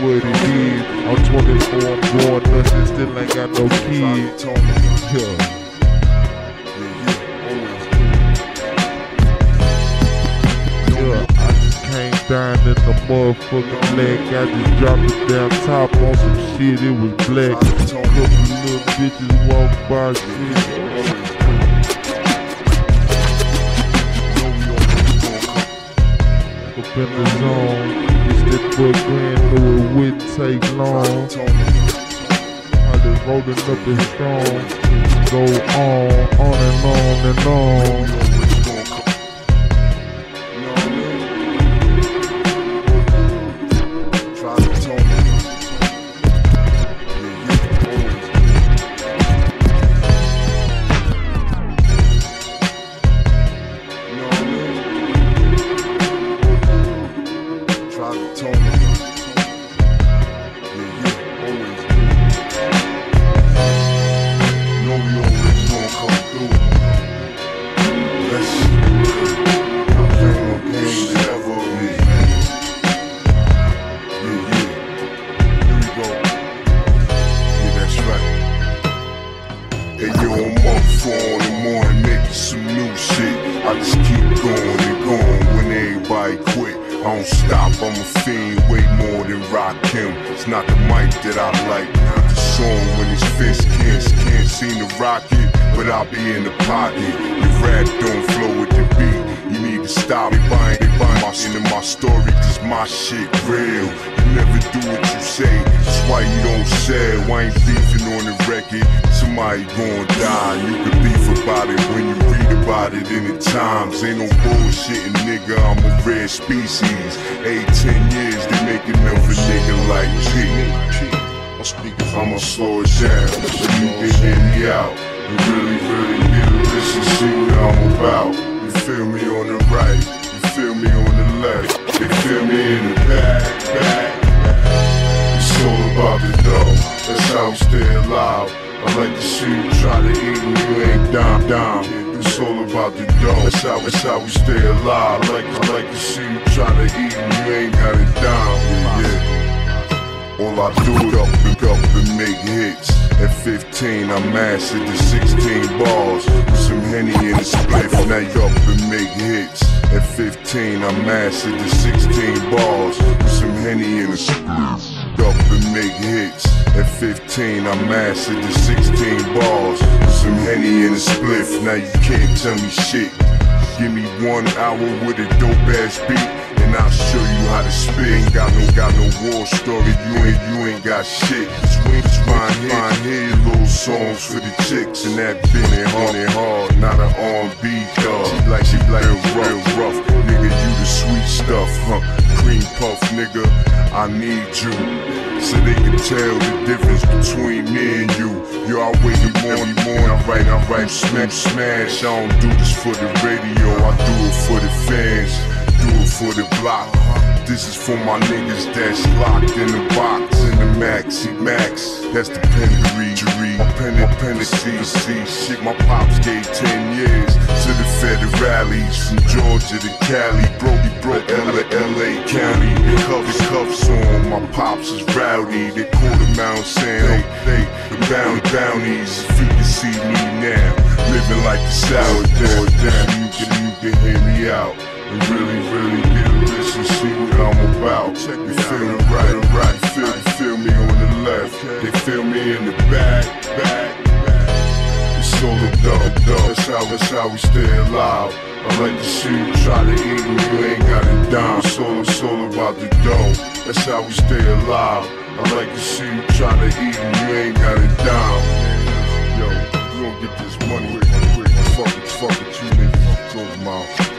what it is. I'm 24, I'm going nuts and still ain't got no kids. Yeah. I just came down in the motherfucking black. I just dropped it down top on some shit, it was black. Couple little bitches walk by, shit. Up in the zone, it's that boy grand, knew it wouldn't take long. How they rolling up and strong, go on and on and on. Shit real, you never do what you say. That's why you don't say. Why ain't beefing on the record? Somebody gon' die. You can beef about it when you read about it in the Times. Ain't no bullshitting, nigga. I'm a rare species. 8-10 years they make another nigga like me. I'ma slow it down so you can hear me out and really get a listen, see what I'm about. You feel me on the right, you feel me on the left. They feel me in the back. It's all about the dough, that's how we stay alive. I like to see you try to eat and you ain't down. It's all about the dough, that's how we stay alive. I like to see you try to eat and you ain't got it down. Yeah. All I do is up and make hits. At 15 I mastered the 16 bars with some Henny in the spliff. Now you up and make hits. At 15 I mastered the 16 bars with some Henny in the spliff. Up and make hits. At 15 I mastered the 16 bars with some Henny in the spliff. Now you can't tell me shit. Give me 1 hour with a dope ass beat and I'll show you how to spit. Ain't got no war story, you ain't got shit. Just find here little songs for the chicks and that Binness hard, not an R&B dog. She like real rough, nigga. You the sweet stuff, huh? Cream puff, nigga. I need you so they can tell the difference between me and you. Yo, I wake up every morning, I write, smash. I don't do this for the radio, I do it for the fans, do it for the block. This is for my niggas that's locked in the box, in the maxi max. That's the penitentiary. My pendency, shit. My pops gave 10 years to the federales from Georgia to Cali. Brody broke LA County. Cuffs on. My pops is rowdy. They call him out saying, hey, the bounties. If you can see me now, living like the sourdough down. You can hear me out and really get a listen, see what I'm about. You feel me right, feel me on the left. They feel me in the back. It's all the dough, that's how we stay alive. I like to see you try to eat and you ain't got it down. It's all about the dough, that's how we stay alive. I like to see you try to eat and you ain't got it down. Yo, we gon' get this money quick. Fuck it, you niggas talking about.